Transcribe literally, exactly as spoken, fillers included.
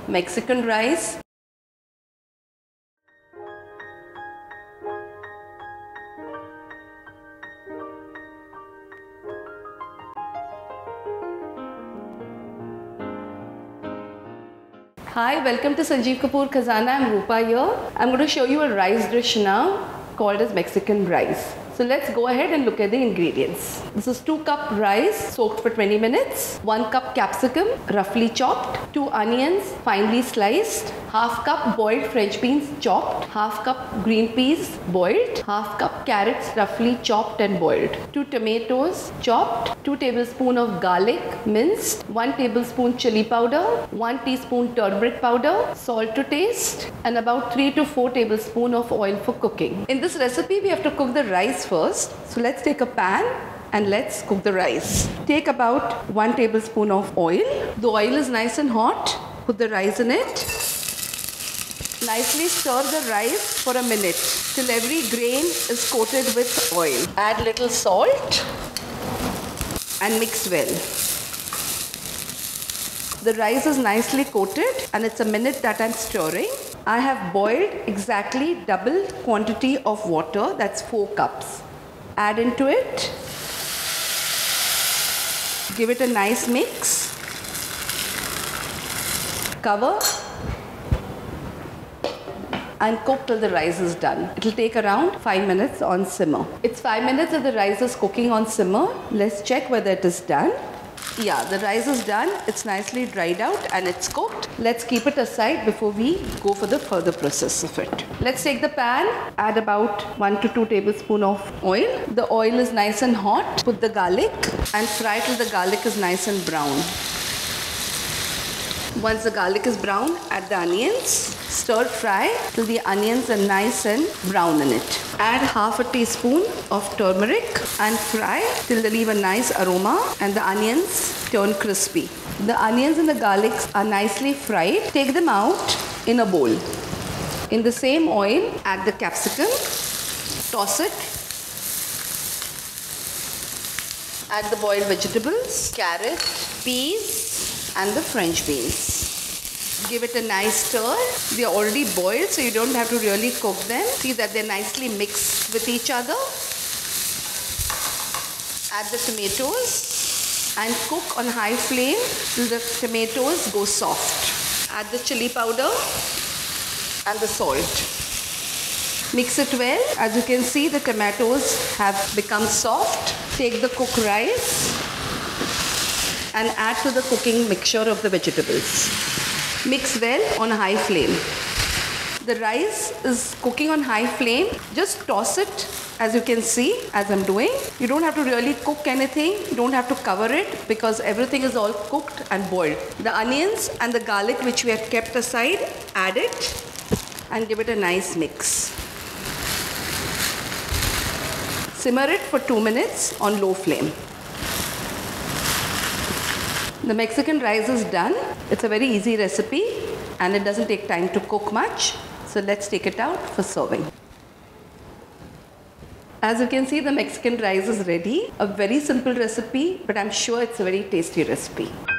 Mexican rice. Hi, welcome to Sanjeev Kapoor Khazana. I'm Rupa here. I'm going to show you a rice dish now called as Mexican rice. So let's go ahead and look at the ingredients. This is two cup rice soaked for twenty minutes, one cup capsicum roughly chopped, two onions finely sliced, half cup boiled French beans chopped, half cup green peas boiled, half cup carrots roughly chopped and boiled, two tomatoes chopped, two tablespoons of garlic minced, one tablespoon chili powder, one teaspoon turmeric powder, salt to taste, and about three to four tablespoons of oil for cooking. In this recipe, we have to cook the rice first. So let's take a pan and let's cook the rice. Take about one tablespoon of oil. The oil is nice and hot. Put the rice in it. Nicely stir the rice for a minute till every grain is coated with oil. Add little salt and mix well. The rice is nicely coated and it's a minute that I'm stirring. I have boiled exactly double quantity of water, that's four cups. Add into it. Give it a nice mix. Cover and cook till the rice is done. It will take around five minutes on simmer. It's five minutes that the rice is cooking on simmer. Let's check whether it is done. Yeah, the rice is done. It's nicely dried out and it's cooked. Let's keep it aside before we go for the further process of it. Let's take the pan, add about one to two tablespoons of oil. The oil is nice and hot. Put the garlic and fry till the garlic is nice and brown. Once the garlic is brown, add the onions. Stir fry till the onions are nice and brown in it. Add half a teaspoon of turmeric and fry till they leave a nice aroma and the onions turn crispy. The onions and the garlic are nicely fried. Take them out in a bowl. In the same oil, add the capsicum. Toss it. Add the boiled vegetables, carrot, peas, and the French beans. Give it a nice stir. They are already boiled, so you don't have to really cook them. See that they're nicely mixed with each other. Add the tomatoes and cook on high flame till the tomatoes go soft. Add the chili powder and the salt. Mix it well. As you can see, the tomatoes have become soft. Take the cooked rice and add to the cooking mixture of the vegetables. Mix well on high flame. The rice is cooking on high flame. Just toss it, as you can see, as I'm doing. You don't have to really cook anything. You don't have to cover it because everything is all cooked and boiled. The onions and the garlic which we have kept aside, add it and give it a nice mix. Simmer it for two minutes on low flame. The Mexican rice is done. It's a very easy recipe and it doesn't take time to cook much. So let's take it out for serving. As you can see, the Mexican rice is ready. A very simple recipe, but I'm sure it's a very tasty recipe.